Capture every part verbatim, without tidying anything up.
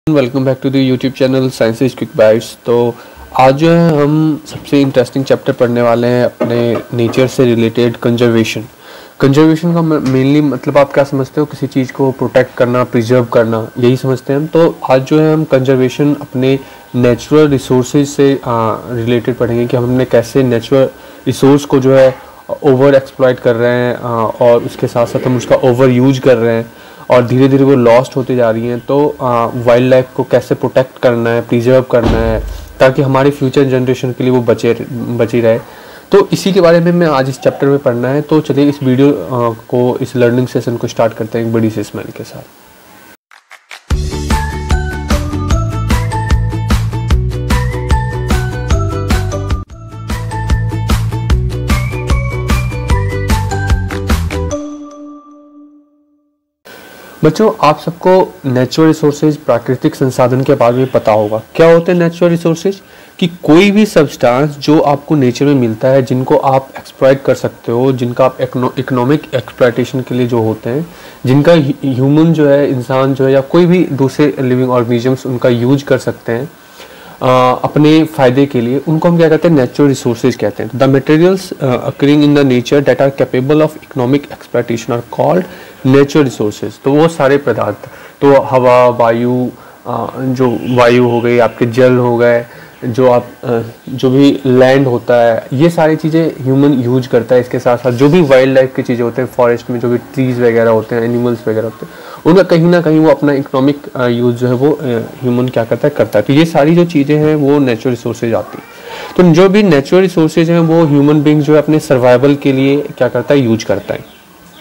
Welcome back to the YouTube channel Science Quick Bytes. तो आज जो है हम सबसे इंटरेस्टिंग चैप्टर पढ़ने वाले हैं अपने नेचर से रिलेटेड कंजर्वेशन। कंजर्वेशन का मेनली मतलब आप क्या समझते हो? किसी चीज़ को प्रोटेक्ट करना, प्रिजर्व करना, यही समझते हैं हम। तो आज जो है हम कंजर्वेशन अपने नेचुरल रिसोर्सेज से रिलेटेड पढ़ेंगे कि हमने कैसे नेचुरल रिसोर्स को जो है ओवर एक्सप्लॉइट कर रहे हैं आ, और उसके साथ साथ हम उसका ओवर यूज कर रहे हैं और धीरे धीरे वो लॉस्ट होते जा रही हैं। तो वाइल्ड लाइफ को कैसे प्रोटेक्ट करना है, प्रिजर्व करना है, ताकि हमारी फ्यूचर जनरेशन के लिए वो बचे बची रहे। तो इसी के बारे में मैं आज इस चैप्टर में पढ़ना है। तो चलिए इस वीडियो आ, को इस लर्निंग सेशन को स्टार्ट करते हैं एक बड़ी सी स्माइल के साथ। बच्चों, आप सबको नेचुरल रिसोर्सेज, प्राकृतिक संसाधन के बारे में पता होगा। क्या होते हैं नेचुरल रिसोर्सेज? कि कोई भी सब्सटेंस जो आपको नेचर में मिलता है, जिनको आप एक्सप्लॉइट कर सकते हो, जिनका आप इकोनॉमिक एक्सप्लॉइटेशन के लिए जो होते हैं, जिनका ह्यूमन जो है, इंसान जो है, या कोई भी दूसरे लिविंग ऑर्गेनिजम्स उनका यूज कर सकते हैं आ, अपने फ़ायदे के लिए, उनको हम क्या कहते हैं? नेचुरल रिसोर्सेज कहते हैं। The materials occurring in the nature that are capable of economic exploitation are called natural resources. तो वो सारे पदार्थ, तो हवा, वायु, जो वायु हो गई, आपके जल हो गए, जो आप जो भी लैंड होता है, ये सारी चीज़ें ह्यूमन यूज करता है। इसके साथ साथ जो भी वाइल्ड लाइफ की चीज़ें होते हैं, फॉरेस्ट में जो भी ट्रीज़ वगैरह होते हैं, एनिमल्स वगैरह होते हैं, उनका कहीं ना कहीं वो अपना इकोनॉमिक यूज जो है वो ह्यूमन क्या करता है करता है। तो ये सारी जो चीज़ें हैं वो नेचुरल रिसोर्सेज आती हैं। तो जो भी नेचुरल रिसोर्सेज हैं वो ह्यूमन बींग जो है अपने सर्वाइवल के लिए क्या करता है? यूज करता है।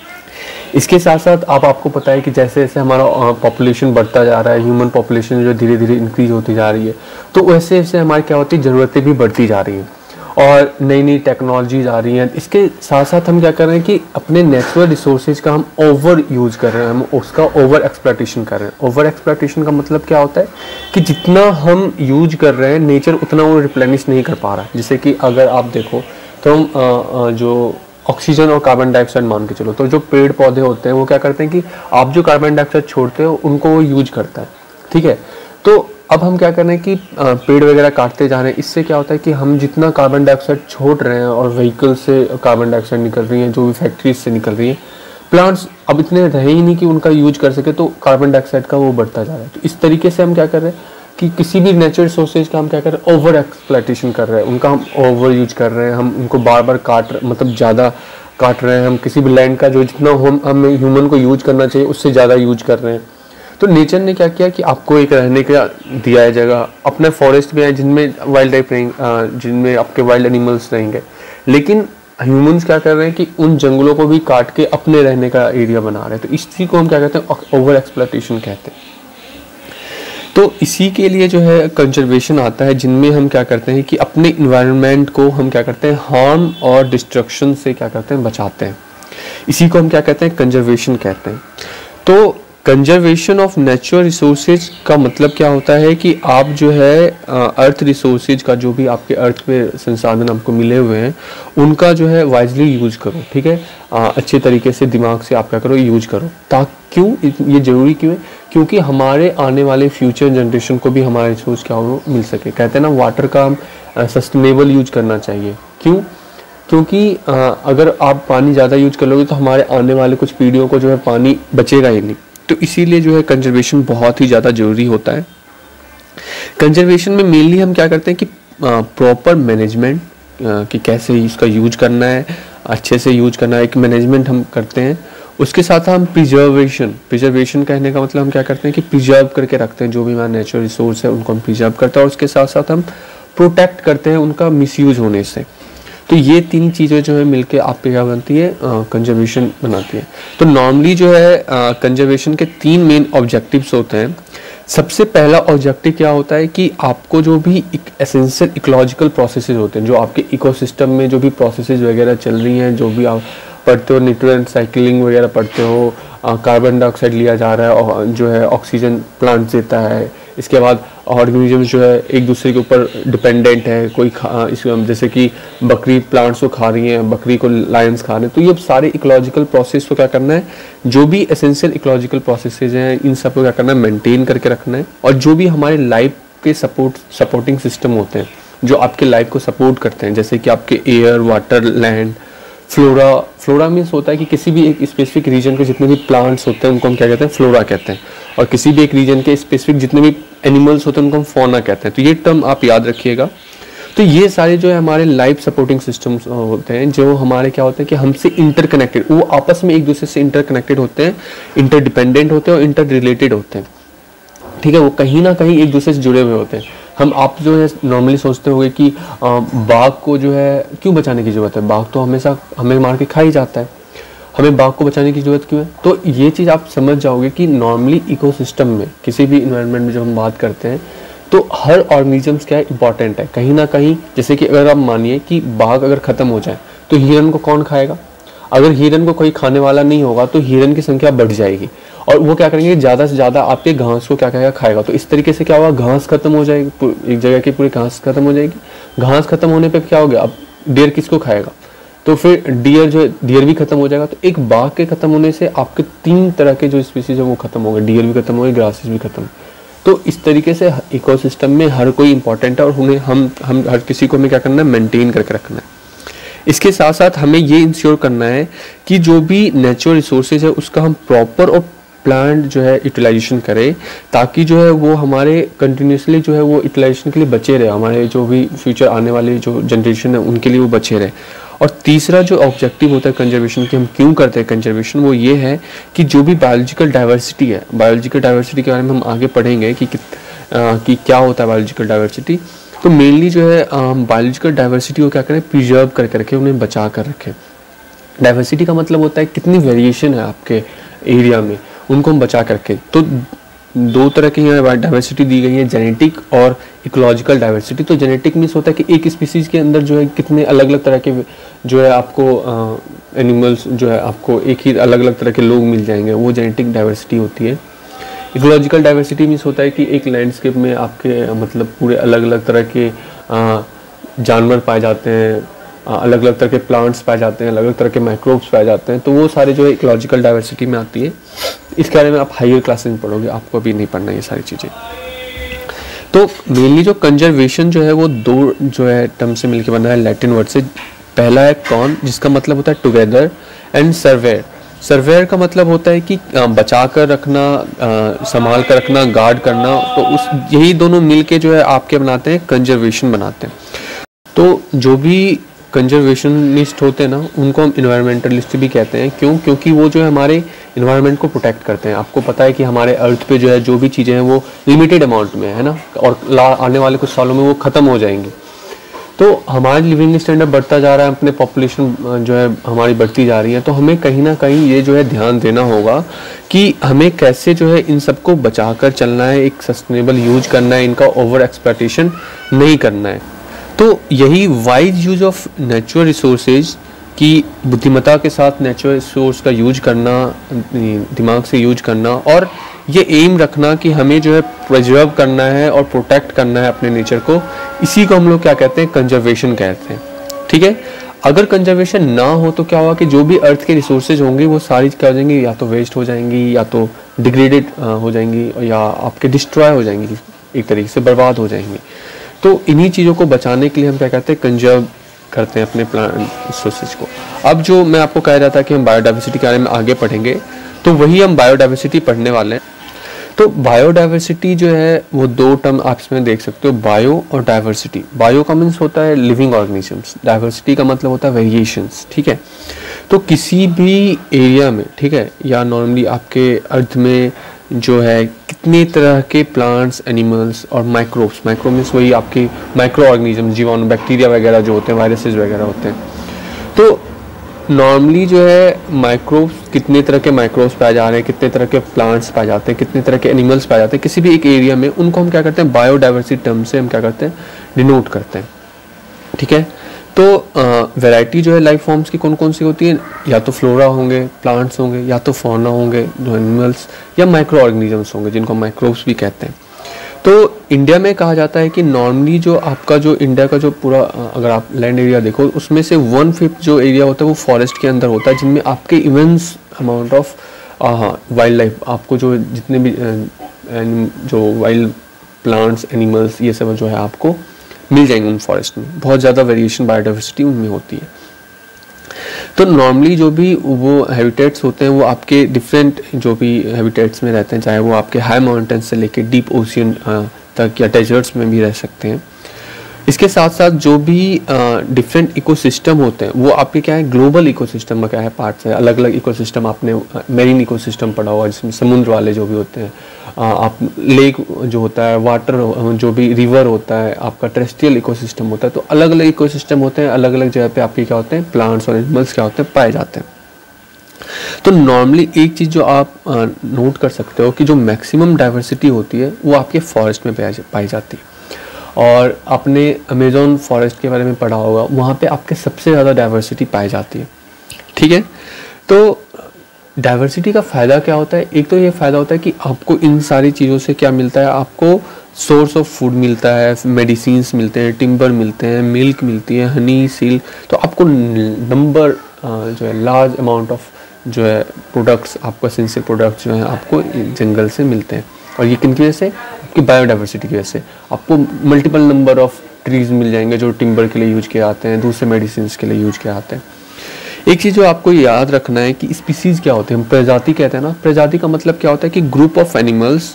इसके साथ साथ आप आपको पता है कि जैसे जैसे हमारा पॉपुलेशन बढ़ता जा रहा है, ह्यूमन पॉपुलेशन जो धीरे धीरे इंक्रीज होती जा रही है, तो वैसे वैसे हमारी क्या होती है? ज़रूरतें भी बढ़ती जा रही हैं और नई नई टेक्नोलॉजीज आ रही हैं। इसके साथ साथ हम क्या कर रहे हैं कि अपने नेचुरल रिसोर्सेज का हम ओवर यूज कर रहे हैं, हम उसका ओवर एक्सप्लॉइटेशन कर रहे हैं। ओवर एक्सप्लॉइटेशन का मतलब क्या होता है? कि जितना हम यूज कर रहे हैं, नेचर उतना वो रिप्लेनिश नहीं कर पा रहा है। जैसे कि अगर आप देखो तो हम जो ऑक्सीजन और कार्बन डाइऑक्साइड मान के चलो, तो जो पेड़ पौधे होते हैं वो क्या करते हैं कि आप जो कार्बन डाइऑक्साइड छोड़ते हो उनको वो यूज करता है, ठीक है। तो अब हम क्या कर रहे हैं कि पेड़ वगैरह काटते जा रहे हैं। इससे क्या होता है कि हम जितना कार्बन डाइऑक्साइड छोड़ रहे हैं, और व्हीकल से कार्बन डाइऑक्साइड निकल रही है, जो भी फैक्ट्रीज से निकल रही है, प्लांट्स अब इतने रहे ही नहीं कि उनका यूज कर सके, तो कार्बन डाइऑक्साइड का वो बढ़ता जा रहा है। तो इस तरीके से हम क्या कर रहे हैं कि किसी भी नेचुरल रिसोर्सेज का हम क्या कर रहे हैं? ओवर एक्सप्लॉइटेशन कर रहे हैं, उनका हम ओवर यूज कर रहे हैं, हम उनको बार बार काट मतलब ज़्यादा काट रहे हैं। हम किसी भी लैंड का जो जितना हम हमें ह्यूमन को यूज करना चाहिए उससे ज़्यादा यूज कर रहे हैं। तो नेचर ने क्या किया कि आपको एक रहने का दिया है जगह, अपने फॉरेस्ट में है जिनमें वाइल्ड लाइफ रहेंगे, जिनमें आपके वाइल्ड एनिमल्स रहेंगे, लेकिन ह्यूमंस क्या कर रहे हैं कि उन जंगलों को भी काट के अपने रहने का एरिया बना रहे हैं। तो इसी को हम क्या कहते हैं? ओवर एक्सप्लॉइटेशन कहते हैं। तो इसी के लिए जो है कंजर्वेशन आता है, जिनमें हम क्या करते हैं कि अपने इन्वायरमेंट को हम क्या करते हैं? हार्म और डिस्ट्रक्शन से क्या करते हैं? बचाते हैं। इसी को हम क्या कहते हैं? कंजर्वेशन कहते हैं। तो कंजर्वेशन ऑफ नेचुरल रिसोर्सेज का मतलब क्या होता है कि आप जो है अर्थ रिसोर्सेज का, जो भी आपके अर्थ पे संसाधन आपको मिले हुए हैं, उनका जो है वाइजली यूज करो, ठीक है। आ, अच्छे तरीके से दिमाग से आप क्या करो? यूज करो। ताकि क्यों ये जरूरी क्यों है? क्योंकि हमारे आने वाले फ्यूचर जनरेशन को भी हमारे रिसोर्स क्या हो मिल सके। कहते हैं ना, वाटर का हम सस्टेनेबल यूज करना चाहिए। क्यों? क्योंकि आ, अगर आप पानी ज़्यादा यूज कर लोगे तो हमारे आने वाले कुछ पीढ़ियों को जो है पानी बचेगा ही नहीं। तो इसीलिए जो है कंजर्वेशन बहुत ही ज़्यादा जरूरी होता है। कंजर्वेशन में मेनली हम क्या करते हैं कि प्रॉपर मैनेजमेंट, कि कैसे इसका यूज करना है, अच्छे से यूज करना है, एक मैनेजमेंट हम करते हैं। उसके साथ हम प्रिजर्वेशन, प्रिजर्वेशन कहने का मतलब हम क्या करते हैं कि प्रिजर्व करके रखते हैं, जो भी हमारा नेचुरल रिसोर्स है उनको हम प्रिजर्व करते हैं, और उसके साथ साथ हम प्रोटेक्ट करते हैं उनका मिसयूज होने से। तो ये तीन चीज़ें जो है मिलके आप पे क्या बनती है? कंजर्वेशन बनाती है। तो नॉर्मली जो है कंजर्वेशन के तीन मेन ऑब्जेक्टिव्स होते हैं। सबसे पहला ऑब्जेक्टिव क्या होता है कि आपको जो भी एसेंशियल इकोलॉजिकल प्रोसेसेस होते हैं, जो आपके इकोसिस्टम में जो भी प्रोसेसेस वगैरह चल रही हैं, जो भी आप पढ़ते हो, न्यूट्रिएंट साइकिलिंग वगैरह पढ़ते हो, कार्बन डाइऑक्साइड लिया जा रहा है और जो है ऑक्सीजन प्लांट देता है, इसके बाद ऑर्गेनिज्म जो है एक दूसरे के ऊपर डिपेंडेंट है, कोई खा इस जैसे कि बकरी प्लांट्स को खा रही है, बकरी को लायंस खा रहे हैं, तो ये सारे इकोलॉजिकल प्रोसेस को क्या करना है, जो भी एसेंशियल इकोलॉजिकल प्रोसेसेज हैं इन सब को क्या करना है, मेंटेन करके रखना है। और जो भी हमारे लाइफ के सपोर्ट सपोर्टिंग सिस्टम होते हैं जो आपके लाइफ को सपोर्ट करते हैं, जैसे कि आपके air, water, land, flora. Flora means होता है कि किसी भी एक स्पेसिफिक रीजन के जितने भी प्लांट्स होते हैं उनको हम क्या कहते हैं, फ्लोरा कहते हैं। और किसी भी एक रीजन के स्पेसिफिक जितने भी एनिमल्स होते हैं उनको हम फौना कहते हैं। तो ये टर्म आप याद रखिएगा। तो ये सारे जो है हमारे लाइफ सपोर्टिंग सिस्टम्स होते हैं जो हमारे क्या होते हैं कि हमसे इंटरकनेक्टेड, वो आपस में एक दूसरे से इंटरकनेक्टेड होते हैं, इंटरडिपेंडेंट होते हैं और इंटर रिलेटेड होते हैं। ठीक है, वो कहीं ना कहीं एक दूसरे से जुड़े हुए होते हैं। हम आप जो है नॉर्मली सोचते होंगे कि बाघ को जो है क्यों बचाने की ज़रूरत है, बाघ तो हमेशा हमें मार के खा ही जाता है, हमें बाघ को बचाने की ज़रूरत क्यों है। तो ये चीज़ आप समझ जाओगे कि नॉर्मली इकोसिस्टम में, किसी भी इन्वायरमेंट में जब हम बात करते हैं तो हर ऑर्गेनिजम्स क्या है, इंपॉर्टेंट है कहीं ना कहीं। जैसे कि अगर आप मानिए कि बाघ अगर ख़त्म हो जाए तो हिरन को कौन खाएगा। अगर हिरन को कोई खाने वाला नहीं होगा तो हिरन की संख्या बढ़ जाएगी और वो क्या करेंगे, ज़्यादा से ज़्यादा आपके घास को क्या करेगा, खाएगा। तो इस तरीके से क्या होगा, घास खत्म हो जाएगी, एक जगह की पूरी घास खत्म हो जाएगी। घास खत्म होने पे क्या हो गया, अब डियर किसको खाएगा, तो फिर डियर जो है, डियर भी खत्म हो जाएगा। तो एक बाघ के खत्म होने से आपके तीन तरह के जो स्पीसीज है वो खत्म हो गए, डियर भी खत्म हो गए, ग्रासेस भी खत्म। तो इस तरीके से इकोसिस्टम में हर कोई इंपॉर्टेंट है और उन्हें हम हम हर किसी को हमें क्या करना है, मेंटेन करके रखना है। इसके साथ साथ हमें ये इंश्योर करना है कि जो भी नेचुरल रिसोर्सेज है उसका हम प्रॉपर और प्लांट जो है यूटिलाइजेशन करें, ताकि जो है वो हमारे कंटिन्यूसली जो है वो यूटिलाइजेशन के लिए बचे रहे, हमारे जो भी फ्यूचर आने वाली जो जनरेशन है उनके लिए वो बचे रहे। और तीसरा जो ऑब्जेक्टिव होता है कंजर्वेशन की, हम क्यों करते हैं कंजर्वेशन, वो ये है कि जो भी बायोलॉजिकल डाइवर्सिटी है, बायोलॉजिकल डाइवर्सिटी के बारे में हम आगे पढ़ेंगे कि आ, कि क्या होता है बायोलॉजिकल डाइवर्सिटी। तो मेनली जो है बायोलॉजिकल डाइवर्सिटी को क्या करें, प्रिजर्व करके रखें, उन्हें बचा कर रखें। डाइवर्सिटी का मतलब होता है कितनी वेरिएशन है आपके एरिया में, उनको हम बचा कर रखें। तो दो तरह की डाइवर्सिटी दी गई है, जेनेटिक और इकोलॉजिकल डाइवर्सिटी। तो जेनेटिक मीन्स होता है कि एक स्पीसीज के अंदर जो है कितने अलग अलग तरह के जो है आपको एनिमल्स जो है आपको एक ही अलग अलग तरह के लोग मिल जाएंगे, वो जेनेटिक डाइवर्सिटी होती है। इकोलॉजिकल डाइवर्सिटी मीन्स होता है कि एक लैंडस्केप में आपके मतलब पूरे अलग अलग तरह के आ, जानवर पाए जाते हैं, अलग अलग तरह के प्लांट्स पाए जाते हैं, अलग अलग तरह के माइक्रोब्स पाए जाते हैं। तो वो सारे जो है इकोलॉजिकल डाइवर्सिटी में आती है। इसके बारे में आप हायर क्लासेस में पढ़ोगे, आपको अभी नहीं पढ़ना ये सारी चीज़ें। तो मेनली जो कंजर्वेशन जो है वो दो जो है टर्म से मिलकर बना है, लैटिन वर्ड से। पहला है कॉन, जिसका मतलब होता है टुगेदर, एंड सर्वेयर। सर्वेयर का मतलब होता है कि बचा कर रखना, संभाल कर रखना, गार्ड करना। तो उस यही दोनों मिलके जो है आपके बनाते हैं कंजर्वेशन बनाते हैं। तो जो भी कंजर्वेशनिस्ट होते हैं ना, उनको हम इन्वायरमेंटलिस्ट भी कहते हैं। क्यों? क्योंकि वो जो है हमारे इन्वायरमेंट को प्रोटेक्ट करते हैं। आपको पता है कि हमारे अर्थ पे जो है जो भी चीज़ें हैं वो लिमिटेड अमाउंट में है ना, और आने वाले कुछ सालों में वो ख़त्म हो जाएंगी। तो हमारा लिविंग स्टैंडर्ड बढ़ता जा रहा है, अपने पॉपुलेशन जो है हमारी बढ़ती जा रही है। तो हमें कहीं ना कहीं ये जो है ध्यान देना होगा कि हमें कैसे जो है इन सबको बचा कर चलना है, एक सस्टेनेबल यूज करना है, इनका ओवर एक्सप्लॉयटेशन नहीं करना है। तो यही wise use of natural resources की बुद्धिमत्ता के साथ नेचुरल रिसोर्स का यूज करना, दिमाग से यूज करना, और ये एम रखना कि हमें जो है प्रिजर्व करना है और प्रोटेक्ट करना है अपने नेचर को। इसी को हम लोग क्या कहते हैं, कंजर्वेशन कहते हैं। ठीक है, अगर कंजर्वेशन ना हो तो क्या होगा कि जो भी अर्थ के रिसोर्सेज होंगे वो सारी क्या हो जाएंगी, या तो वेस्ट हो जाएंगी, या तो डिग्रेडेड हो जाएंगी, या आपके डिस्ट्रॉय हो जाएंगी, एक तरीके से बर्बाद हो जाएंगी। तो इन्हीं चीज़ों को बचाने के लिए हम क्या कहते हैं, कंजर्व करते हैं अपने प्लांट रिसोर्सेज को। अब जो मैं आपको कह रहा था कि हम बायोडाइवर्सिटी के बारे में आगे पढ़ेंगे, तो वही हम बायोडाइवर्सिटी पढ़ने वाले हैं। तो बायोडाइवर्सिटी जो है वो दो टर्म आप इसमें देख सकते हो, बायो और डाइवर्सिटी। बायो का मीन्स होता है लिविंग ऑर्गेनिजम्स, डाइवर्सिटी का मतलब होता है वेरिएशंस। ठीक है, तो किसी भी एरिया में, ठीक है, या नॉर्मली आपके अर्थ में जो है कितने तरह के प्लांट्स, एनिमल्स और माइक्रोब्स, माइक्रो मीन्स वही आपके माइक्रो ऑर्गेनिज्म, जीवाणु, बैक्टीरिया वगैरह जो होते हैं, वायरसेस वगैरह होते हैं। तो नॉर्मली जो है माइक्रोब्स, कितने तरह के माइक्रोब्स पाए जा रहे हैं, कितने तरह के प्लांट्स पाए जाते हैं, कितने तरह के एनिमल्स पाए जाते हैं किसी भी एक एरिया में, उनको हम क्या करते हैं, बायोडाइवर्सिटी टर्म से हम क्या करते हैं, डिनोट करते हैं। ठीक है, तो वैरायटी जो है लाइफ फॉर्म्स की कौन कौन सी होती है, या तो फ्लोरा होंगे, प्लांट्स होंगे, या तो फौना होंगे जो एनिमल्स, या माइक्रो ऑर्गेनिजम्स होंगे जिनको माइक्रोब्स भी कहते हैं। तो इंडिया में कहा जाता है कि नॉर्मली जो आपका जो इंडिया का जो पूरा अगर आप लैंड एरिया देखो उसमें से वन फिफ्थ जो एरिया होता है वो फॉरेस्ट के अंदर होता है, जिनमें आपके immense amount of wild life, आपको जो जितने भी जो वाइल्ड प्लांट्स एनिमल्स ये सब जो है आपको मिल जाएंगे उन फॉरेस्ट में। बहुत ज़्यादा वेरिएशन बायोडाइवर्सिटी उनमें होती है। तो नॉर्मली जो भी वो हैबिटेट्स होते हैं वो आपके डिफरेंट जो भी हैबिटेट्स में रहते हैं, चाहे वो आपके हाई माउंटेन से लेके डीप ओशियन तक या डेजर्ट्स में भी रह सकते हैं। इसके साथ साथ जो भी डिफरेंट इकोसिस्टम होते हैं वो आपके क्या है, ग्लोबल इकोसिस्टम का क्या है पार्ट्स है। अलग अलग इकोसिस्टम आपने मेरीन इकोसिस्टम पढ़ा हुआ जिसमें समुद्र वाले जो भी होते हैं, आप लेक जो होता है, वाटर जो भी रिवर होता है, आपका टेरेस्ट्रियल इकोसिस्टम होता है। तो अलग अलग इकोसिस्टम होते हैं, अलग अलग जगह पे आपके क्या होते हैं, प्लांट्स और एनिमल्स क्या होते हैं, पाए जाते हैं। तो नॉर्मली एक चीज़ जो आप नोट कर सकते हो कि जो मैक्सिमम डाइवर्सिटी होती है वो आपके फॉरेस्ट में पाई जाती है। और आपने अमेज़न फॉरेस्ट के बारे में पढ़ा होगा, वहाँ पे आपके सबसे ज़्यादा डाइवर्सिटी पाई जाती है। ठीक है, तो डाइवर्सिटी का फ़ायदा क्या होता है? एक तो ये फ़ायदा होता है कि आपको इन सारी चीज़ों से क्या मिलता है, आपको सोर्स ऑफ फूड मिलता है, मेडिसिन्स मिलते हैं, टिम्बर मिलते हैं, मिल्क मिलती है, हनी, सील। तो आपको नंबर जो है लार्ज अमाउंट ऑफ जो है प्रोडक्ट्स, आपको एसेंशियल प्रोडक्ट्स जो हैं आपको जंगल से मिलते हैं। और ये किन की वजह से? आपकी बायोडाइवर्सिटी की वजह से। आपको मल्टीपल नंबर ऑफ ट्रीज़ मिल जाएंगे जो टिम्बर के लिए यूज किए जाते हैं, दूसरे मेडिसिन के लिए यूज किए जाते हैं। एक चीज़ जो आपको याद रखना है कि स्पीसीज़ क्या होते हैं, हम प्रजाति कहते हैं ना। प्रजाति का मतलब क्या होता है कि ग्रुप ऑफ एनिमल्स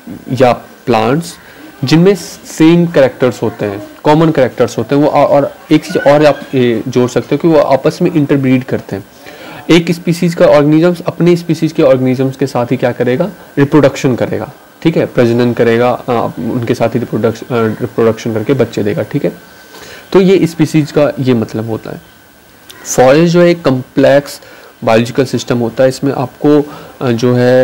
या प्लांट्स जिनमें सेम कैरेक्टर्स होते हैं, कॉमन कैरेक्टर्स होते हैं वो। और एक चीज़ और आप जोड़ सकते हो कि वो आपस में इंटरब्रीड करते हैं। एक स्पीसीज़ का ऑर्गेनिजम्स अपने स्पीसीज़ के ऑर्गेनिजम्स के साथ ही क्या करेगा, रिप्रोडक्शन करेगा। ठीक है, प्रजनन करेगा, उनके साथ ही रिप्रोडक्शन रिप्रोडक्शन करके बच्चे देगा। ठीक है, तो ये स्पीसीज़ का ये मतलब होता है। फॉरेस्ट जो है एक कम्प्लेक्स बायोलॉजिकल सिस्टम होता है। इसमें आपको जो है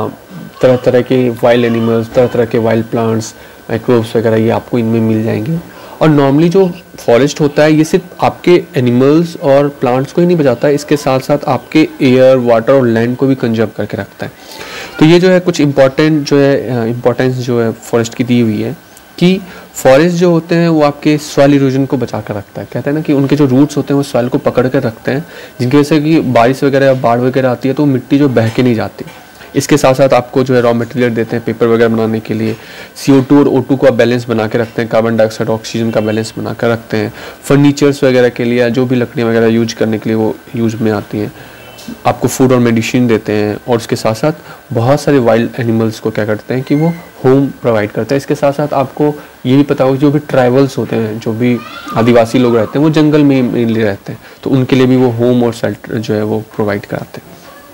तरह तरह के वाइल्ड एनिमल्स, तरह तरह के वाइल्ड प्लांट्स, माइक्रोब्स वगैरह ये आपको इनमें मिल जाएंगे। और नॉर्मली जो फॉरेस्ट होता है ये सिर्फ आपके एनिमल्स और प्लांट्स को ही नहीं बचाता है, इसके साथ साथ आपके एयर, वाटर और लैंड को भी कंजर्व करके रखता है। तो ये जो है कुछ इंपॉर्टेंट जो है इंपॉर्टेंस जो है फॉरेस्ट की दी हुई है कि फॉरेस्ट जो होते हैं वो आपके सॉइल इरोजन को बचा कर रखता है। कहते हैं ना कि उनके जो रूट्स होते हैं वो सॉइल को पकड़ कर रखते हैं, जिनकी वजह से कि बारिश वगैरह या बाढ़ वगैरह आती है तो मिट्टी जो बह के नहीं जाती। इसके साथ साथ आपको जो है रॉ मटेरियल देते हैं पेपर वगैरह बनाने के लिए। सी ओ टू और ओ टू का बैलेंस बना के रखते हैं, कार्बन डाइऑक्साइड ऑक्सीजन का बैलेंस बना कर रखते हैं। फर्नीचर्स वगैरह के लिए, जो भी लकड़ियाँ वगैरह यूज करने के लिए वो यूज में आती हैं। आपको फूड और मेडिसिन देते हैं। और उसके साथ साथ बहुत सारे वाइल्ड एनिमल्स को क्या करते हैं कि वो होम प्रोवाइड करते हैं। इसके साथ साथ आपको ये भी पता होगा जो भी ट्राइबल्स होते हैं, जो भी आदिवासी लोग रहते हैं वो जंगल में मेनली रहते हैं, तो उनके लिए भी वो होम और शेल्टर जो है वो प्रोवाइड कराते हैं।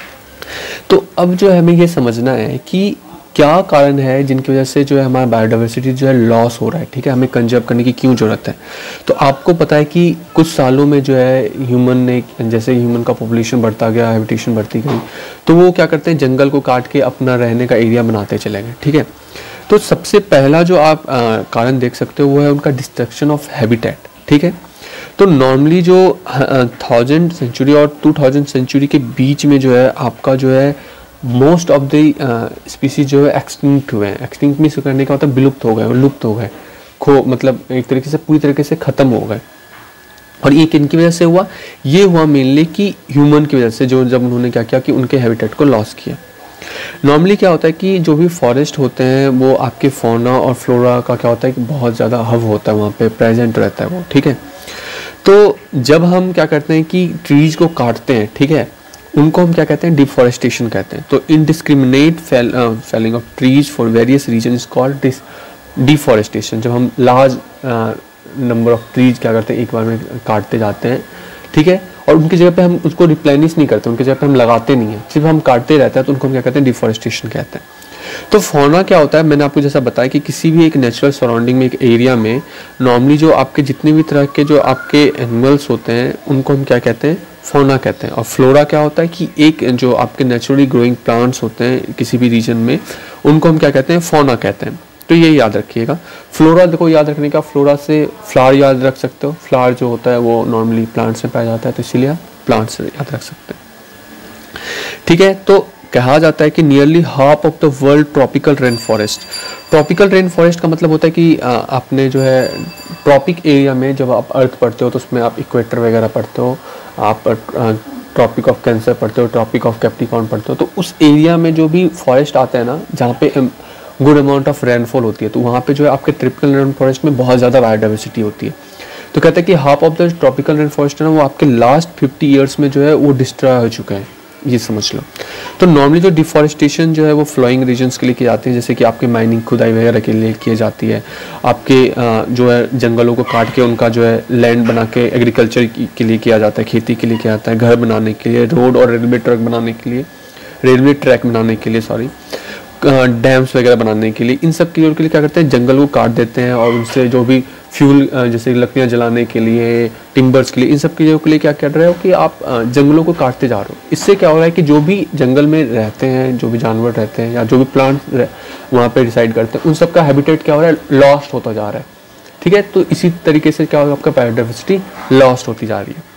तो अब जो है हमें ये समझना है कि क्या कारण है जिनकी वजह से जो है हमारा बायोडाइवर्सिटी जो है लॉस हो रहा है। ठीक है, हमें कंजर्व करने की क्यों ज़रूरत है? तो आपको पता है कि कुछ सालों में जो है ह्यूमन ने, जैसे ह्यूमन का पॉपुलेशन बढ़ता गया, हैबिटेशन बढ़ती गई, तो वो क्या करते हैं, जंगल को काट के अपना रहने का एरिया बनाते चले गए। ठीक है, तो सबसे पहला जो आप आ, कारण देख सकते हो वो है उनका डिस्ट्रक्शन ऑफ हैबिटेट। ठीक है, तो नॉर्मली जो थाउजेंड सेंचुरी और टू थाउजेंड सेंचुरी के बीच में जो है आपका जो है मोस्ट ऑफ द स्पीसीज जो है एक्सटिंक्ट हुए हैं। एक्सटिंक्ट मीन्स करने का मतलब विलुप्त हो गए, लुप्त हो गए, खो मतलब एक तरीके से पूरी तरीके से ख़त्म हो गए। और ये किन वजह से हुआ? ये हुआ मेनली कि ह्यूमन की वजह से, जो जब उन्होंने क्या किया कि उनके हैबिटेट को लॉस किया। नॉर्मली क्या होता है कि जो भी फॉरेस्ट होते हैं वो आपके फौना और फ्लोरा का क्या होता है कि बहुत ज़्यादा हब होता है, वहाँ पे प्रेजेंट रहता है वो। ठीक है, तो जब हम क्या करते हैं कि ट्रीज को काटते हैं, ठीक है, उनको हम क्या कहते हैं, डिफॉरेस्टेशन कहते हैं। तो indiscriminate felling of trees for various reason is called deforestation. जब हम लार्ज नंबर ऑफ ट्रीज क्या करते हैं एक बार में काटते जाते हैं, ठीक है, और उनकी जगह पे हम उसको रिप्लेनिश नहीं करते, उनकी जगह पे हम लगाते नहीं हैं, सिर्फ हम काटते रहते हैं, तो उनको हम क्या कहते हैं, डिफॉरेस्टेशन कहते हैं। तो फौना क्या होता है, मैंने आपको जैसा बताया कि किसी भी एक नेचुरल सराउंडिंग में, एक एरिया में नॉर्मली जो आपके जितने भी तरह के जो आपके एनिमल्स होते हैं उनको हम क्या कहते हैं, फौना कहते हैं। और फ्लोरा क्या होता है कि एक जो आपके नेचुरली ग्रोइंग प्लांट्स होते हैं किसी भी रीजन में, उनको हम क्या कहते हैं, फौना कहते हैं। तो ये याद रखिएगा। फ्लोरा देखो याद रखने का, फ्लोरा से फ्लावर याद रख सकते हो। फ्लावर जो होता है वो नॉर्मली प्लांट्स में पाया जाता है, तो इसीलिए आप प्लांट्स से याद रख सकते हैं। ठीक है, तो कहा जाता है कि nearly half of the world tropical rain forest. Tropical rain forest का मतलब होता है कि आ, आपने जो है ट्रॉपिक एरिया में जब आप अर्थ पढ़ते हो तो उसमें आप इक्वेटर वगैरह पढ़ते हो, आप ट्रॉपिक ऑफ कैंसर पढ़ते हो, ट्रॉपिक ऑफ कैप्रिकॉर्न पढ़ते हो, तो उस एरिया में जो भी फॉरेस्ट आते हैं ना जहाँ पे गुड अमाउंट ऑफ रेनफॉल होती है, तो वहाँ पे जो है आपके ट्रॉपिकल रेन फॉरेस्ट में बहुत ज़्यादा बायोडाइवर्सिटी होती है। तो कहते हैं कि half of the tropical rain forest है ना वो आपके लास्ट फिफ्टी ईयर्स में जो है वो डिस्ट्रॉय हो चुका है, ये समझ लो। तो नॉर्मली जो डिफॉरेस्टेशन जो है वो फ्लोइंग रीजन्स के लिए की जाती है, जैसे कि आपके माइनिंग खुदाई वगैरह के लिए की जाती है, आपके जो है जंगलों को काट के उनका जो है लैंड बना के एग्रीकल्चर के लिए किया जाता है, खेती के लिए किया जाता है, घर बनाने के लिए, रोड और रेलवे ट्रैक बनाने के लिए रेलवे ट्रैक बनाने के लिए सॉरी डैम्स वगैरह बनाने के लिए, इन सब के लिए क्या करते हैं जंगल को काट देते हैं और उनसे जो भी फ्यूल जैसे लकड़ियाँ जलाने के लिए, टिम्बर्स के लिए, इन सब चीज़ों के लिए क्या कर रहे हो कि आप जंगलों को काटते जा रहे हो। इससे क्या हो रहा है कि जो भी जंगल में रहते हैं, जो भी जानवर रहते हैं या जो भी प्लांट वहाँ पे रिसाइड करते हैं, उन सब का हैबिटेट क्या हो रहा है, लॉस्ट होता जा रहा है। ठीक है, तो इसी तरीके से क्या हो रहा है, आपका बायोडाइवर्सिटी लॉस्ट होती जा रही है।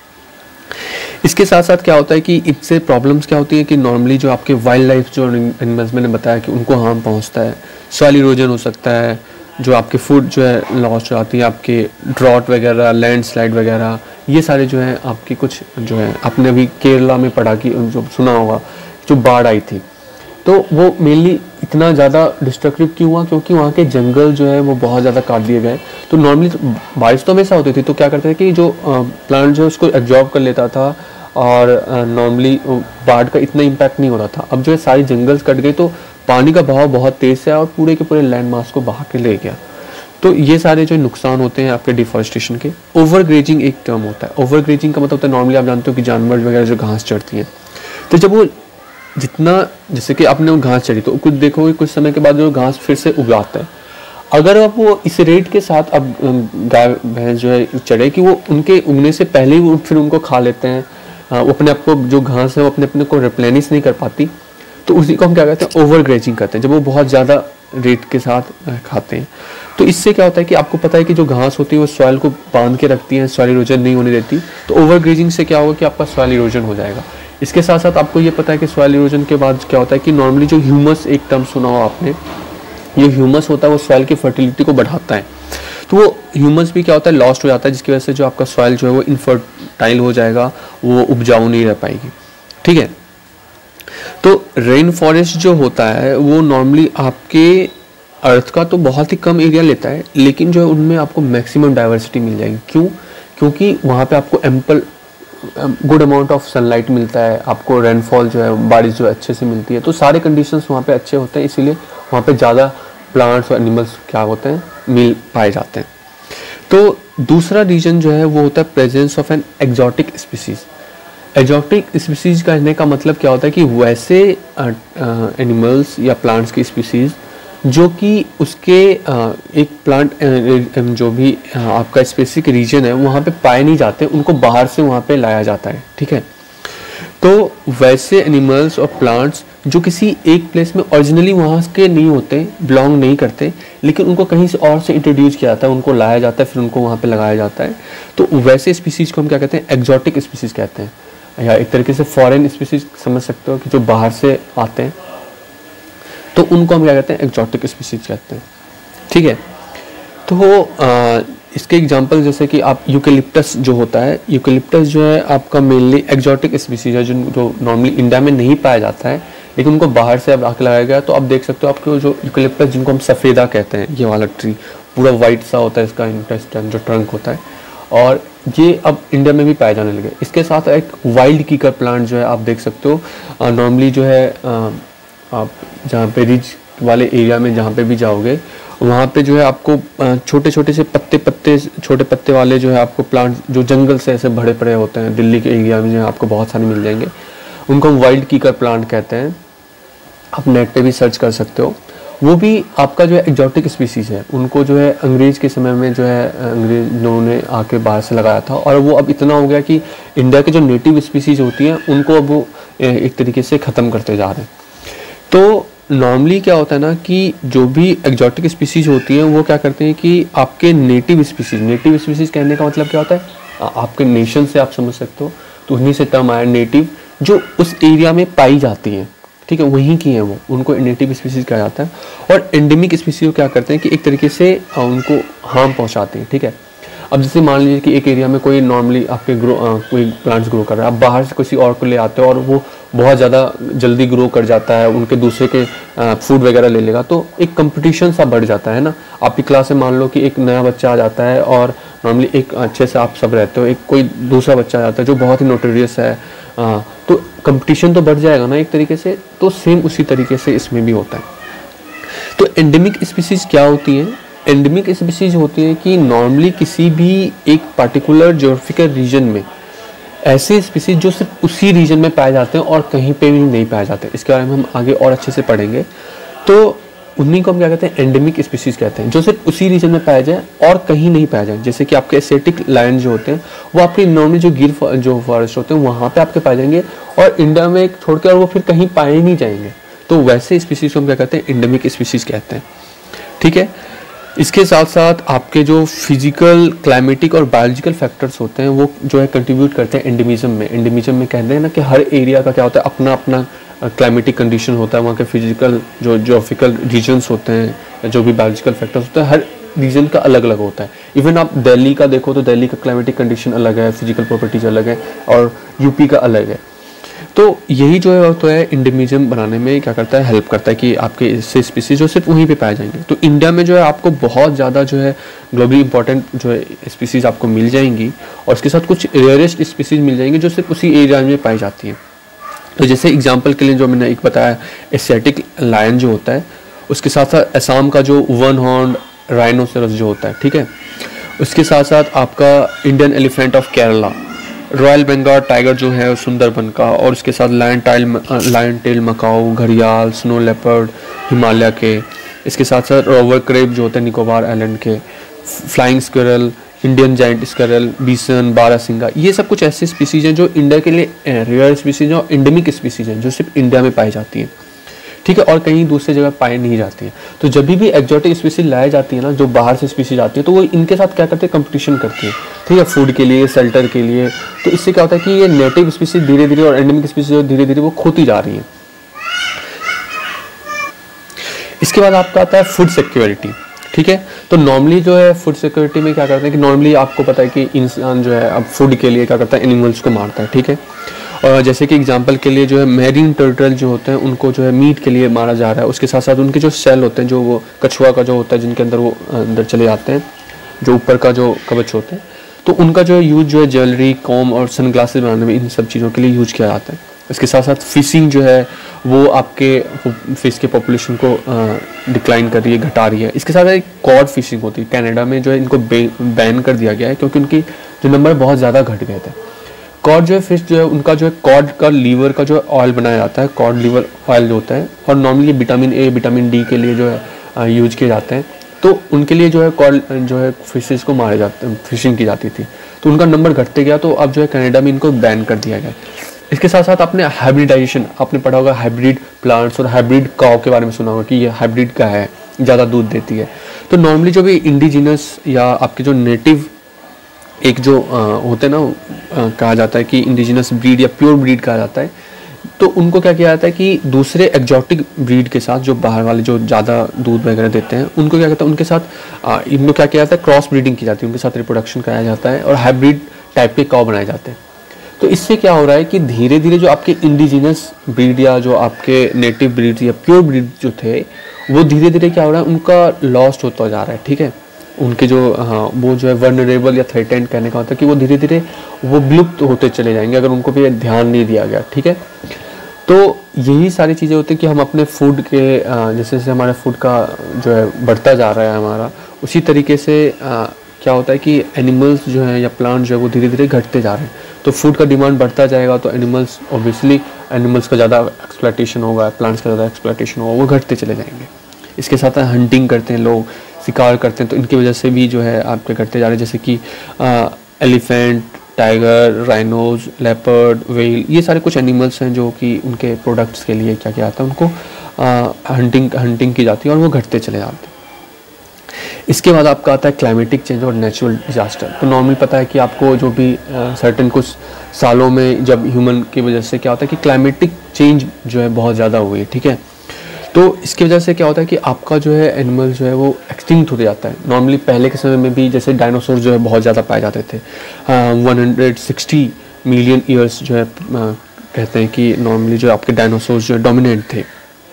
इसके साथ साथ क्या होता है कि इससे प्रॉब्लम्स क्या होती है कि नॉर्मली जो आपके वाइल्ड लाइफ जो एनिमल्स मैंने बताया कि उनको हार्म पहुंचता है, सॉइल इरोजन हो सकता है, जो आपके फूड जो है लॉस्ट हो जाती है, आपके ड्रॉट वगैरह, लैंडस्लाइड वगैरह, ये सारे जो है आपकी कुछ जो है आपने अभी केरला में पढ़ा कि जो सुना होगा जो बाढ़ आई थी, तो वो मेनली इतना ज़्यादा डिस्ट्रक्टिव क्यों हुआ, क्योंकि वहाँ के जंगल जो है वो बहुत ज़्यादा काट दिए गए। तो नॉर्मली बारिश तो हमेशा होती थी, तो क्या करते थे कि जो प्लांट जो है उसको एब्जॉर्ब कर लेता था और नॉर्मली बाढ़ का इतना इम्पैक्ट नहीं होता था। अब जो है सारी जंगल्स कट गई तो पानी का बहाव बहुत तेज़ से और पूरे के पूरे लैंड मास को बहा के ले गया। तो ये सारे जो नुकसान होते हैं आपके डिफॉरेस्टेशन के। ओवर ग्रेजिंग एक टर्म होता है। ओवर ग्रेजिंग का मतलब होता है नॉर्मली आप जानते हो कि जानवर वगैरह जो घास चढ़ती हैं, तो जब वो जितना जैसे कि आपने वो घास चढ़ी तो कुछ देखोगे कुछ समय के बाद जो घास फिर से उगाता है। अगर आप वो इस रेट के साथ अब गाय भैंस जो है चढ़े कि वो उनके उगने से पहले ही वो फिर उनको खा लेते हैं, वो अपने आप को जो घास है वो अपने अपने को रिप्लेनिश नहीं कर पाती, तो उसी को हम क्या कहते हैं ओवर ग्रेजिंग करते हैं, जब वो बहुत ज़्यादा रेट के साथ खाते हैं। तो इससे क्या होता है कि आपको पता है कि जो घास होती है वो सॉइल को बांध के रखती है, सॉइल इरोजन नहीं होने देती। तो ओवर ग्रेजिंग से क्या होगा कि आपका सॉइल इरोजन हो जाएगा। इसके साथ साथ आपको ये पता है कि सॉइल इरोजन के बाद क्या होता है कि नॉर्मली जो ह्यूमस एक टर्म सुना हो आपने, ये ह्यूमस होता है वो सॉइल की फर्टिलिटी को बढ़ाता है। तो वो ह्यूमस भी क्या होता है लॉस्ट हो जाता है, जिसकी वजह से जो आपका सॉइल जो है वो इनफर्टाइल हो जाएगा, वो उपजाऊ नहीं रह पाएगी। ठीक है, तो रेन फॉरेस्ट जो होता है वो नॉर्मली आपके अर्थ का तो बहुत ही कम एरिया लेता है, लेकिन जो है उनमें आपको मैक्सिमम डाइवर्सिटी मिल जाएगी। क्यों? क्योंकि वहाँ पे आपको ample good amount of sunlight मिलता है, आपको रेनफॉल जो है बारिश जो है अच्छे से मिलती है, तो सारे कंडीशंस वहाँ पे अच्छे होते हैं, इसीलिए वहाँ पे ज़्यादा प्लांट्स और एनिमल्स क्या होते हैं मिल पाए जाते हैं। तो दूसरा रीजन जो है वो होता है presence of an exotic species. Exotic species कहने का मतलब क्या होता है कि वैसे एनिमल्स या प्लांट्स की स्पीसीज जो कि उसके आ, एक प्लांट जो भी आ, आपका स्पेसिफिक रीजन है वहाँ पे पाए नहीं जाते, उनको बाहर से वहाँ पे लाया जाता है। ठीक है, तो वैसे एनिमल्स और प्लांट्स जो किसी एक प्लेस में ओरिजिनली वहाँ के नहीं होते, बिलोंग नहीं करते, लेकिन उनको कहीं से और से इंट्रोड्यूस किया जाता है, उनको लाया जाता है, फिर उनको वहाँ पे लगाया जाता है, तो वैसे स्पीसीज को हम क्या कहते हैं एक्जॉटिक स्पीसीज कहते हैं, या एक तरीके से फॉरेन स्पीसीज समझ सकते हो कि जो बाहर से आते हैं, तो उनको हम क्या कहते हैं एक्जॉटिक स्पीसीज कहते हैं। ठीक है, तो आ, इसके एग्जांपल जैसे कि आप यूकेलिप्टस जो होता है, यूकेलिप्टस जो है आपका मेनली एक्जॉटिक स्पीसीज है, जो जो नॉर्मली इंडिया में नहीं पाया जाता है, लेकिन उनको बाहर से अब आके लगाया गया। तो आप देख सकते हो आपको जो यूकेलिप्टस जिनको हम सफ़ेदा कहते हैं, ये वाला ट्री पूरा वाइट सा होता है, इसका इंटेस्टाइन जो ट्रंक होता है, और ये अब इंडिया में भी पाए जाने लगे। इसके साथ एक वाइल्ड कीकर प्लांट जो है आप देख सकते हो, नॉर्मली जो है आ, आप जहाँ पे रिज वाले एरिया में जहाँ पे भी जाओगे वहाँ पे जो है आपको छोटे छोटे से पत्ते पत्ते छोटे पत्ते वाले जो है आपको प्लांट जो जंगल से ऐसे बड़े पड़े होते हैं, दिल्ली के एरिया में जो है आपको बहुत सारे मिल जाएंगे, उनको हम वाइल्ड कीकर प्लांट कहते हैं। आप नेट पे भी सर्च कर सकते हो। वो भी आपका जो है एक्जॉटिक स्पीसीज है, उनको जो है अंग्रेज के समय में जो है अंग्रेज लोगों ने आके बाहर से लगाया था, और वो अब इतना हो गया कि इंडिया के जो नेटिव स्पीसीज होती हैं उनको अब वो एक तरीके से ख़त्म करते जा रहे हैं। तो नॉर्मली क्या होता है ना कि जो भी एक्जॉटिक स्पीसीज होती हैं वो क्या करते हैं कि आपके नेटिव स्पीसीज, नेटिव स्पीसीज कहने का मतलब क्या होता है, आपके नेशन से आप समझ सकते हो, तो उन्हीं से टर्म आया नेटिव, जो उस एरिया में पाई जाती हैं। ठीक है, वहीं की हैं वो, उनको नेटिव स्पीसीज कहा जाता है। और एंडेमिक स्पीसीज को क्या करते हैं कि एक तरीके से उनको हार्म पहुंचाते हैं, ठीक है। अब जैसे मान लीजिए कि एक एरिया में कोई नॉर्मली आपके ग्रो आ, कोई प्लांट्स ग्रो कर रहा है, आप बाहर से किसी और को ले आते हो और वो बहुत ज़्यादा जल्दी ग्रो कर जाता है, उनके दूसरे के फूड वगैरह ले लेगा, तो एक कंपटीशन सा बढ़ जाता है ना। आपकी क्लास में मान लो कि एक नया बच्चा आ जाता है और नॉर्मली एक अच्छे से आप सब रहते हो, एक कोई दूसरा बच्चा आ जाता है जो बहुत ही नोटोरियस है, आ, तो कंपटीशन तो बढ़ जाएगा ना एक तरीके से। तो सेम उसी तरीके से इसमें भी होता है। तो एंडेमिक स्पीसीज क्या होती हैं? एंडेमिक स्पीसीज होती है कि नॉर्मली किसी भी एक पार्टिकुलर ज्योग्राफिकल रीजन में ऐसे स्पीसीज जो सिर्फ उसी रीजन में पाए जाते हैं और कहीं पे भी नहीं पाए जाते। इसके बारे में हम आगे और अच्छे से पढ़ेंगे। तो उन्हीं को हम क्या कहते हैं? एंडेमिक स्पीसीज कहते हैं, जो सिर्फ उसी रीजन में पाया जाए और कहीं नहीं पाया जाए। जैसे कि आपके एशियाटिक लायन जो होते हैं वो आपके नॉर्मली जो गिर जो फॉरेस्ट होते हैं वहाँ पे आपके पाए जाएंगे और इंडिया में छोड़कर वो फिर कहीं पाए ही नहीं जाएंगे। तो वैसे स्पीसीज को हम क्या कहते हैं? एंडेमिक स्पीसीज कहते हैं, ठीक है। इसके साथ साथ आपके जो फिजिकल, क्लाइमेटिक और बायोलॉजिकल फैक्टर्स होते हैं वो जो है कंट्रीब्यूट करते हैं एंडेमिज्म में। एंडेमिज्म में कहते हैं ना कि हर एरिया का क्या होता है, अपना अपना क्लाइमेटिक कंडीशन होता है, वहाँ के फिजिकल जो ज्योग्राफिकल रीजन्स होते हैं या जो भी बायोलॉजिकल फैक्टर्स होते हैं, हर रीजन का अलग अलग होता है। इवन आप दिल्ली का देखो तो दिल्ली का क्लाइमेटिक कंडीशन अलग है, फिजिकल प्रॉपर्टीज अलग है, और यूपी का अलग है। तो यही जो है तो है एंडेमिज्म बनाने में क्या करता है? हेल्प करता है कि आपके इससे स्पीसीज जो सिर्फ वहीं पे पाए जाएंगे। तो इंडिया में जो है आपको बहुत ज़्यादा जो है ग्लोबली इंपॉर्टेंट जो है स्पीसीज आपको मिल जाएंगी, और इसके साथ कुछ रेयरेस्ट स्पीसीज मिल जाएंगी जो सिर्फ उसी एरिया में पाई जाती हैं। तो जैसे एग्जाम्पल के लिए जो मैंने एक बताया एशियाटिक लायन जो होता है, उसके साथ साथ असम का जो वन हॉर्न राइनोसेरस जो होता है, ठीक है। उसके साथ साथ आपका Indian elephant of Kerala, royal Bengal tiger जो है सुंदरबन का, और उसके साथ lion tail lion tail macaque, घड़ियाल, स्नो लेपर्ड हिमालय के। इसके साथ साथ रोवर क्रेब जो होते हैं निकोबार आइलैंड के, flying squirrel, Indian giant squirrel, bison, barasingha, ये सब कुछ ऐसे स्पीसीज हैं जो इंडिया के लिए रेयर स्पीसीज हैं और एंडेमिक स्पीसीज हैं जो सिर्फ इंडिया में पाई जाती हैं, ठीक है, और कहीं दूसरी जगह पाई नहीं जाती है। तो जब भी एक्जोटिक स्पीसीज लाई जाती है ना, जो बाहर से स्पीसीज आती है, तो वो इनके साथ क्या करते हैं? कंपटीशन करती है, ठीक है, फूड के लिए, शेल्टर के लिए। तो इससे क्या होता है कि ये नेटिव स्पीसीज धीरे धीरे और एंडेमिक स्पीसीज धीरे धीरे वो खोती जा रही है। इसके बाद आपका आता है फूड सिक्योरिटी, ठीक है। तो नॉर्मली जो है फूड सिक्योरिटी में क्या करते हैं कि नॉर्मली आपको पता है कि इंसान जो है अब फूड के लिए क्या करता है? एनिमल्स को मारता है, ठीक है। और जैसे कि एग्जांपल के लिए जो है मैरीन टर्टल जो होते हैं उनको जो है मीट के लिए मारा जा रहा है। उसके साथ साथ उनके जो सेल होते हैं, जो वो कछुआ का जो होता है जिनके अंदर वो अंदर चले जाते हैं, जो ऊपर का जो कवच होते हैं, तो उनका जो है यूज जो है ज्वेलरी, कॉम और सन ग्लासेस बनाने में इन सब चीज़ों के लिए यूज किया जाता है। इसके साथ साथ फिशिंग जो है वो आपके फिश के पॉपुलेशन को डिक्लाइन कर रही है, घटा रही है। इसके साथ एक कॉड फिशिंग होती है, कनाडा में जो है इनको बैन कर दिया गया है क्योंकि उनकी जो नंबर बहुत ज़्यादा घट गए थे। कॉड जो है फिश जो है उनका जो है कॉड का लीवर का जो है ऑयल बनाया जाता है, कॉड लीवर ऑयल जो होता है, और normally vitamin A, vitamin D के लिए जो है यूज किए जाते हैं। तो उनके लिए जो है कॉड जो है फिशेस को मारे जाते हैं, फिशिंग की जाती थी, तो उनका नंबर घटते गया। तो अब जो है कनाडा में इनको बैन कर दिया गया। इसके साथ साथ आपने हाइब्रिडाइजेशन, आपने पढ़ा होगा हाइब्रिड प्लांट्स और हाइब्रिड काव के बारे में सुना होगा कि ये हाइब्रिड का है, ज़्यादा दूध देती है। तो नॉर्मली जो भी इंडिजिनस या आपके जो नेटिव एक जो आ, होते हैं ना, आ, कहा जाता है कि इंडिजिनस ब्रीड या प्योर ब्रीड कहा जाता है, तो उनको क्या किया जाता है कि दूसरे एक्जॉटिक ब्रीड के साथ, जो बाहर वाले जो ज़्यादा दूध वगैरह देते हैं, उनको क्या कहता है, उनके साथ इनको क्या किया जाता है? क्रॉस ब्रीडिंग की जाती है, उनके साथ रिप्रोडक्शन कराया जाता है और हाइब्रिड टाइप के काव बनाए जाते हैं। तो इससे क्या हो रहा है कि धीरे धीरे जो आपके इंडिजिनस ब्रीड या जो आपके नेटिव ब्रीड या प्योर ब्रीड जो थे, वो धीरे धीरे क्या हो रहा है, उनका लॉस्ट होता जा रहा है, ठीक है। उनके जो हाँ वो जो है वर्नरेबल या थ्रेटेंड कहने का होता है कि वो धीरे धीरे वो विलुप्त होते चले जाएंगे अगर उनको भी ध्यान नहीं दिया गया, ठीक है। तो यही सारी चीज़ें होती हैं कि हम अपने फूड के जैसे जैसे हमारे फूड का जो है बढ़ता जा रहा है हमारा, उसी तरीके से आ, क्या होता है कि एनिमल्स जो हैं या प्लांट जो है वो धीरे धीरे घटते जा रहे हैं। तो फूड का डिमांड बढ़ता जाएगा तो एनिमल्स ऑब्वियसली एनिमल्स का ज़्यादा एक्सप्लॉयटेशन होगा, प्लांट्स का ज़्यादा एक्सप्लॉयटेशन होगा, वो घटते चले जाएंगे। इसके साथ हंटिंग करते हैं लोग, शिकार करते हैं, तो इनकी वजह से भी जो है आपके घटते जा रहे हैं, जैसे कि elephant, tiger, rhinos, leopard, whale, ये सारे कुछ एनिमल्स हैं जो कि उनके प्रोडक्ट्स के लिए क्या क्या आता है, उनको आ, हंटिंग हंटिंग की जाती है और वो घटते चले जाते हैं। इसके बाद आपका आता है क्लाइमेटिक चेंज और नेचुरल डिजास्टर। तो नॉर्मली पता है कि आपको जो भी सर्टेन कुछ सालों में जब ह्यूमन की वजह से क्या होता है कि क्लाइमेटिक चेंज जो है बहुत ज़्यादा हुई है, ठीक है। तो इसकी वजह से क्या होता है कि आपका जो है एनिमल जो है वो एक्सटिंक्ट हो जाता है। नॉर्मली पहले के समय में भी जैसे डायनासोर जो है बहुत ज़्यादा पाए जाते थे, one hundred sixty million years जो है आ, कहते हैं कि नॉर्मली जो आपके डायनासोर जो है डोमिनेंट थे,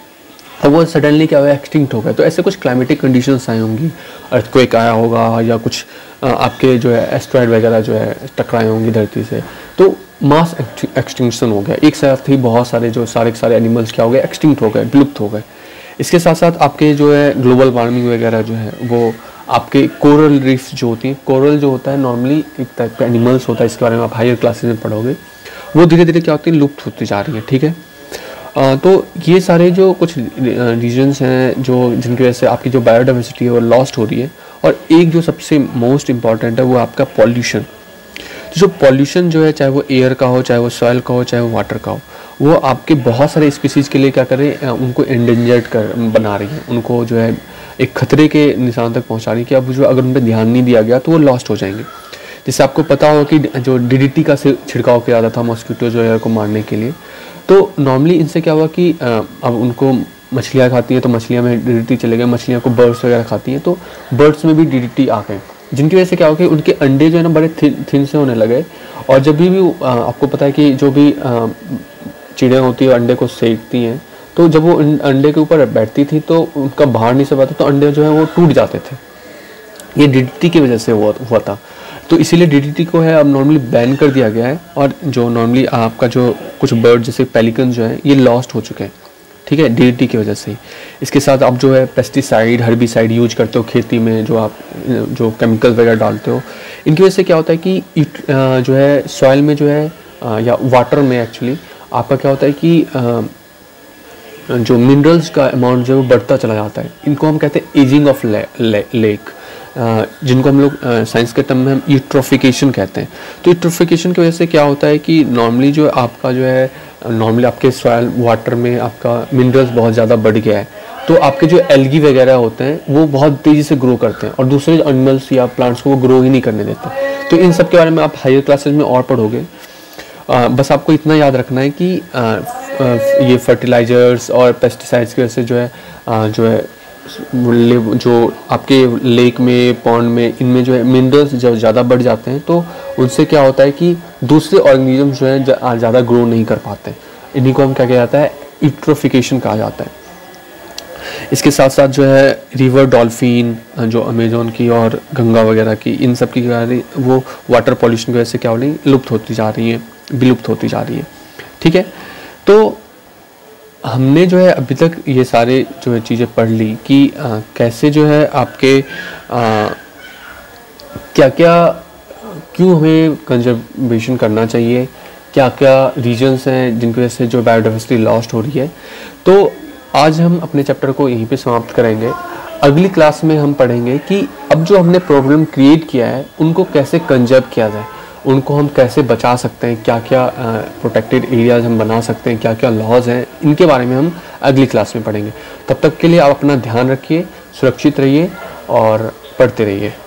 अब वो सडनली क्या हुआ, एक्सटिंक्ट हो गए। तो ऐसे कुछ क्लाइमेटिक कंडीशंस आई होंगी, अर्थक्वेक आया होगा या कुछ आ, आपके जो है एस्ट्रॉइड वगैरह जो है टकराए होंगी धरती से, तो मास एक्सटिंक्शन हो गया। एक साथ ही बहुत सारे जो सारे के सारे एनिमल्स क्या हो गए, एक्सटिंक्ट हो गए, विलुप्त हो गए। इसके साथ साथ आपके जो है ग्लोबल वार्मिंग वगैरह जो है वो आपके कोरल रीफ्स जो होती हैं, कोरल जो होता है नॉर्मली एक टाइप का एनिमल्स होता है, इसके बारे में आप हायर क्लासेस में पढ़ोगे, वो धीरे धीरे क्या होती है, लुप्त होती जा रही है, ठीक है। आ, तो ये सारे जो कुछ रीजन्स हैं जो जिनकी वजह से आपकी जो बायोडाइवर्सिटी है वो लॉस्ट हो रही है। और एक जो सबसे मोस्ट इम्पॉर्टेंट है वो आपका पॉल्यूशन। तो जो पॉल्यूशन जो है, चाहे वो एयर का हो, चाहे वो सॉइल का हो, चाहे वो वाटर का हो, वो आपके बहुत सारे स्पीसीज़ के लिए क्या कर रही है, उनको एंडेंजर्ड कर बना रही है, उनको जो है एक खतरे के निशान तक पहुंचा रही है कि अब जो अगर उन पर ध्यान नहीं दिया गया तो वो लॉस्ट हो जाएंगे। जैसे आपको पता होगा कि जो डी डी टी का छिड़काव किया जाता था मॉस्किटो जो है को मारने के लिए, तो नॉर्मली इनसे क्या हुआ कि अब उनको मछलियाँ खाती हैं तो मछलियाँ में डी डी टी चले गए, मछलियाँ को बर्ड्स वगैरह खाती हैं तो बर्ड्स में भी डी डी टी आ गए, जिनकी वजह से क्या हो कि उनके अंडे जो है ना बड़े थिन थिन से होने लगे। और जब भी, भी आ, आपको पता है कि जो भी चिड़िया होती है अंडे को सेकती हैं, तो जब वो अंडे के ऊपर बैठती थी तो उनका बाहर नहीं से पाता, तो अंडे जो है वो टूट जाते थे। ये डी डी टी की वजह से हुआ हुआ था। तो इसीलिए डी डी टी को है अब नॉर्मली बैन कर दिया गया है। और जो नॉर्मली आपका जो कुछ बर्ड जैसे पेलिकन जो है ये लॉस्ट हो चुके हैं, ठीक है, डी डी टी की वजह से ही। इसके साथ आप जो है पेस्टिसाइड, हर्बिसाइड यूज करते हो खेती में, जो आप जो केमिकल वगैरह डालते हो, इनकी वजह से क्या होता है कि जो है सॉइल में जो है या वाटर में एक्चुअली आपका क्या होता है कि जो मिनरल्स का अमाउंट जो है वो बढ़ता चला जाता है। इनको हम कहते हैं एजिंग ऑफ लेक, जिनको हम लोग साइंस के टर्म में हम यूट्रोफिकेशन कहते हैं। तो यूट्रोफिकेशन की वजह से क्या होता है कि नॉर्मली जो आपका जो है नॉर्मली आपके सॉइल वाटर में आपका मिनरल्स बहुत ज़्यादा बढ़ गया है, तो आपके जो एल्गी वगैरह होते हैं वो बहुत तेज़ी से ग्रो करते हैं और दूसरे एनिमल्स या प्लांट्स को वो ग्रो ही नहीं करने देते। तो इन सब के बारे में आप हायर क्लासेस में और पढ़ोगे। आ, बस आपको इतना याद रखना है कि आ, आ, ये फर्टिलाइजर्स और पेस्टिसाइड्स की वजह से जो है आ, जो है जो आपके लेक में, पॉन्ड में, इनमें जो है मिनरल्स जब ज़्यादा बढ़ जाते हैं तो उनसे क्या होता है कि दूसरे ऑर्गेनिज्म जो है ज़्यादा ग्रो नहीं कर पाते। इन्हीं को हम क्या कहा जाता है, यूट्रोफिकेशन कहा जाता है। इसके साथ साथ जो है रिवर डॉल्फिन जो अमेजोन की और गंगा वगैरह की, इन सब की वो वाटर पॉल्यूशन की वजह से क्या हो रही है, लुप्त होती जा रही है, विलुप्त होती जा रही है, ठीक है। तो हमने जो है अभी तक ये सारे जो है चीज़ें पढ़ ली कि आ, कैसे जो है आपके आ, क्या क्या क्यों हमें कंजर्वेशन करना चाहिए, क्या क्या रीजन्स हैं जिनकी वजह से जो बायोडाइवर्सिटी लॉस्ट हो रही है। तो आज हम अपने चैप्टर को यहीं पे समाप्त करेंगे। अगली क्लास में हम पढ़ेंगे कि अब जो हमने प्रॉब्लम क्रिएट किया है उनको कैसे कंजर्व किया जाए, उनको हम कैसे बचा सकते हैं, क्या क्या प्रोटेक्टेड एरियाज हम बना सकते हैं, क्या क्या लॉज हैं, इनके बारे में हम अगली क्लास में पढ़ेंगे। तब तक के लिए आप अपना ध्यान रखिए, सुरक्षित रहिए और पढ़ते रहिए।